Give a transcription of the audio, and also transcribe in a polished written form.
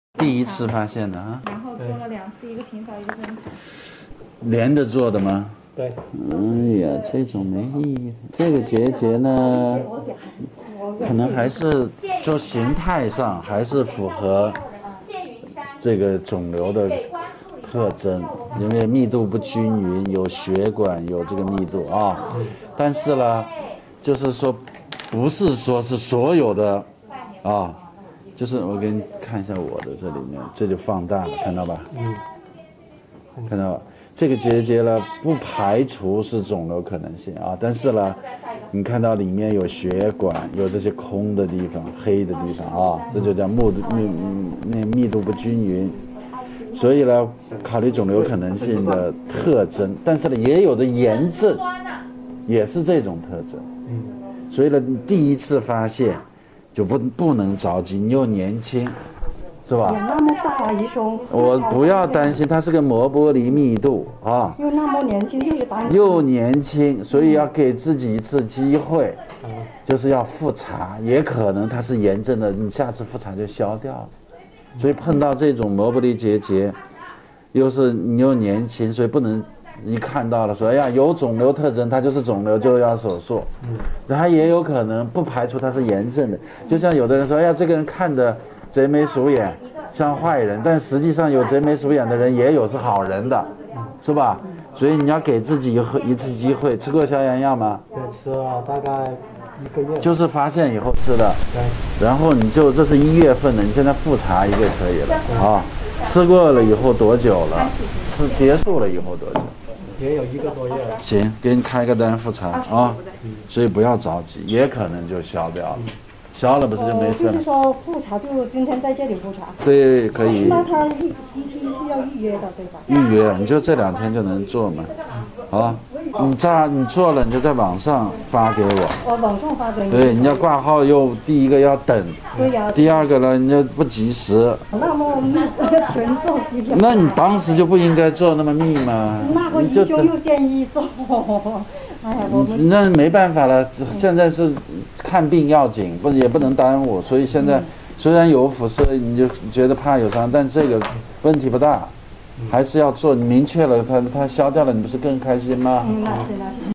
第一次发现的啊。 然后做了2次，一个平扫，一个分层。 连着做的吗？ 对。 哎呀，这种没意义。这个结节呢，可能还是就形态上还是符合这个肿瘤的特征，因为密度不均匀，有血管，有这个密度啊。但是呢，就是说，不是说是所有的啊。就是我给你看一下我的这里面，这就放大了，看到吧？看到吧？这个结节呢，不排除是肿瘤可能性啊，但是呢，你看到里面有血管，有这些空的地方、黑的地方啊，这就叫密度不均匀。所以呢，考虑肿瘤可能性的特征，但是呢，也有的炎症也是这种特征。所以呢，第一次发现。就不能着急，你又年轻，是吧？ 那么大医生， 我不要担心，它是个膜玻璃密度啊。 又那么年轻，就是担心。 又年轻，所以要给自己一次机会，就是要复查，也可能它是炎症的，你下次复查就消掉了。所以碰到这种膜玻璃结节，又是你又年轻，所以不能。一看到了说，哎呀，有肿瘤特征，它就是肿瘤就要手术。它也有可能不排除它是炎症的，就像有的人说，哎呀，这个人看着贼眉鼠眼，像坏人，但实际上有贼眉鼠眼的人也有是好人的，是吧？所以你要给自己一次机会。吃过消炎药吗？ 对，吃了大概1个月。就是发现以后吃的。 对。 然后你就这是1月份的，你现在复查一个可以了啊。吃过了以后多久了？吃结束了以后多久？ 也有1个多月了。 行，给你开个单复查啊，所以不要着急，也可能就消掉了，消了不是就没事了？ 就是说复查就今天在这里复查。 对，可以。 那他CT是要预约的，对吧？ 预约，你就这2天就能做嘛，啊，你做了你就在网上发给我。 网上发给你。 对，你要挂号又第一个要等。 对呀。 第二个呢，你要不及时。 那么密全做CT。 那你当时就不应该做那么密嘛？ 那个医生又建议做。哎呀， 那没办法了，现在是看病要紧，也不能耽误，所以现在虽然有辐射，你就觉得怕有伤，但这个问题不大，还是要做。你明确了它消掉了，你不是更开心吗？ 那是。